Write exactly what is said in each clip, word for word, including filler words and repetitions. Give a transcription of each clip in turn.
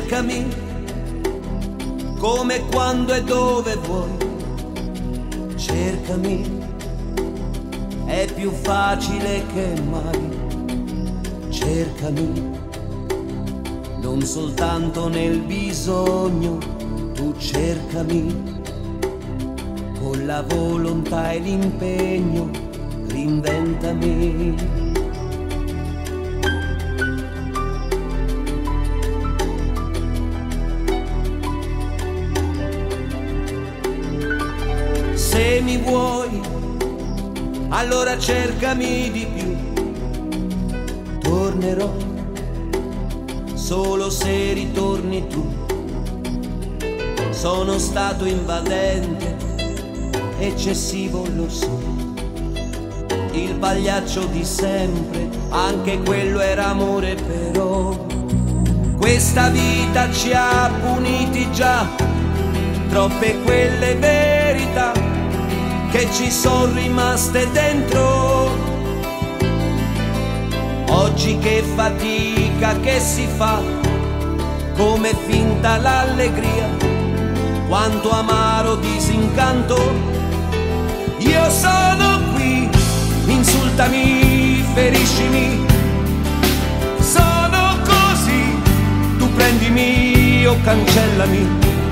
cercami come, quando e dove vuoi. Cercami, è più facile che mai. Cercami, non soltanto nel bisogno, tu cercami con la volontà e l'impegno, reinventami. Se mi vuoi, allora cercami di più. Tornerò solo se ritorni tu. Sono stato invadente, eccessivo lo so. Il pagliaccio di sempre, anche quello era amore, però questa vita ci ha puniti già, troppe quelle verità che ci sono rimaste dentro. Oggi che fatica che si fa, come finta l'allegria, quanto amaro disincanto. Io sono qui, insultami, feriscimi, sono così, tu prendimi o cancellami.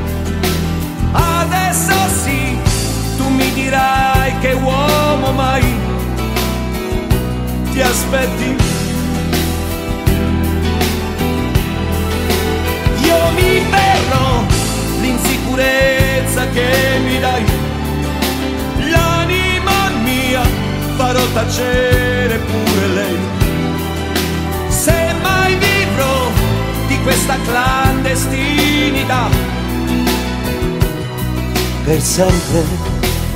Adesso sì, tu mi dirai che uomo mai ti aspetti. Io mi berrò l'insicurezza che mi dai, l'anima mia farò tacere pure lei. Se mai vivrò di questa clandestinità per sempre.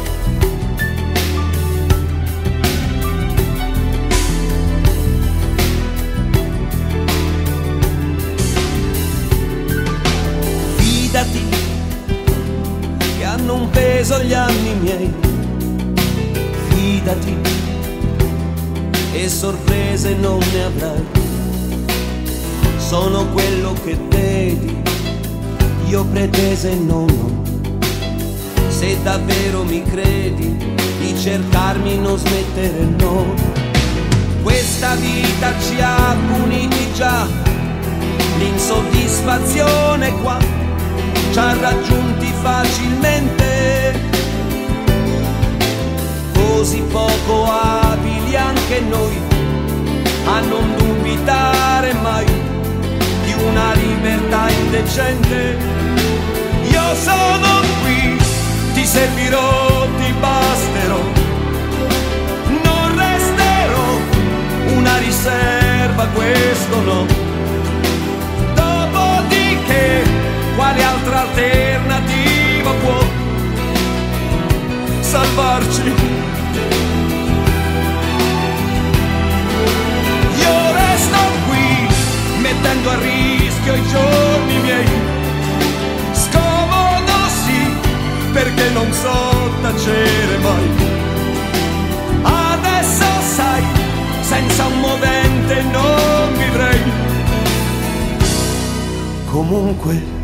Fidati che hanno un peso gli anni miei, fidati e sorprese non ne avrai. Sono quello che vedi, io pretese non ho. Se davvero mi credi, di cercarmi non smettere, no. Questa vita ci ha puniti già, l'insoddisfazione qua ci ha raggiunti facilmente. Così poco abili anche noi a non dubitare mai di una libertà indecente. Io sono qui, ti servirò, ti basterò, non resterò una riserva, questo no. Dopodiché, quale altra alternativa può salvarci? Io resto qui, mettendo a rischio i giorni miei. Scomodo sì, perché non so tacere mai. Adesso sai, senza un movente non vivrei. Comunque